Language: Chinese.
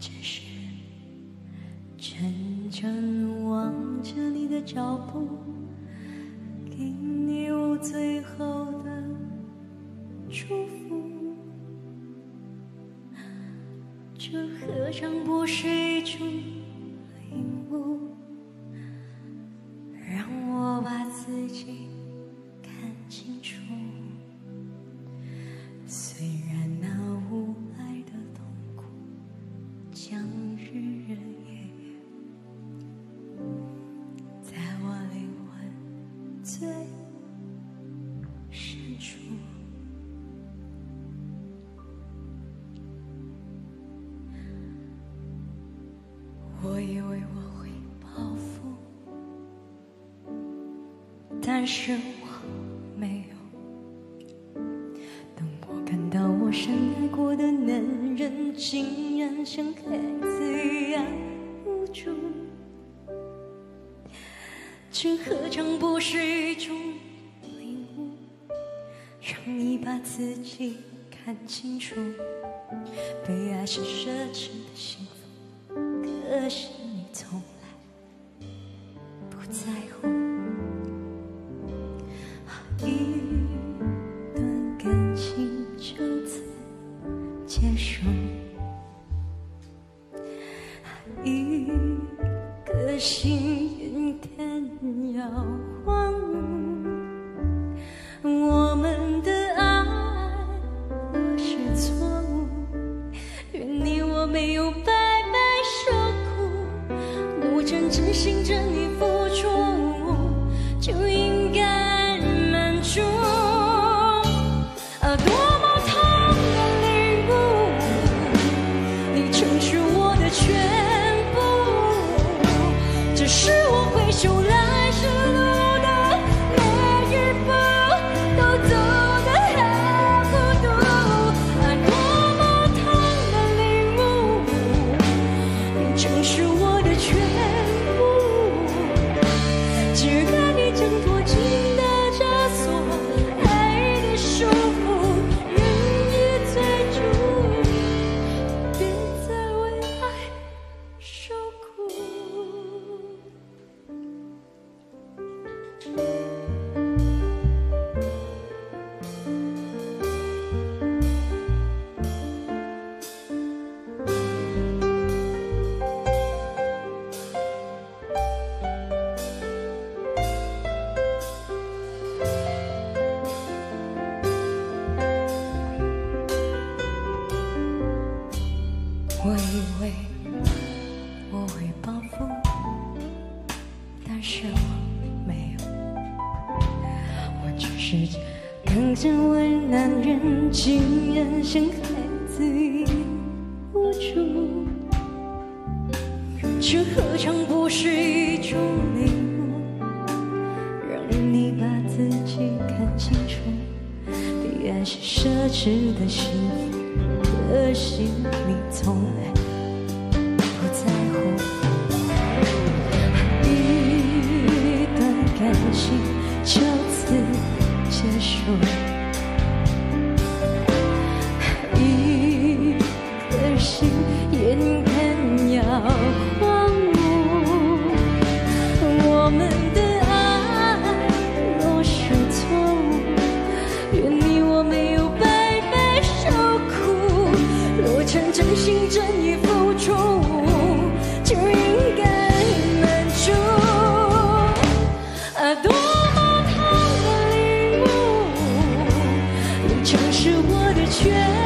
只是真正望着你的脚步，给你我最后的祝福。这何尝不是一种领悟，让我把自己看清楚。虽然那无爱的痛苦将日日夜夜在我灵魂最深处。我以为我会报复，但是我没有。当我看到我深爱过的男人竟然像孩子一样无助，这何尝不是一种领悟，让你把自己看清楚。被爱是奢侈的幸福，可是你从来不在乎。一段感情就此结束，一颗心眼看要荒芜。我们的爱若是错误，愿你我没有白白受苦。若真真心真意付出，就应该满足。多么痛的领悟，你曾是我的全部。只是我回首来时路的每一步，都走得很孤独。多么痛的领悟，你曾是我的全部。只看你挣脱紧的枷锁，爱的束缚，任意追逐，别再为爱受苦。我以为我会报复，但是我没有。我只是看见我男人竟然像孩子一样无助，这何尝不是一种领悟，让你把自己看清楚。被爱是奢侈的幸福，可惜你从来不在乎。一段感情就此结束，一颗心眼看要荒芜。我们的爱若是错误，愿你我没有白白受苦。若真真心真意付出，就应该满足。多么痛的领悟，你曾是我的全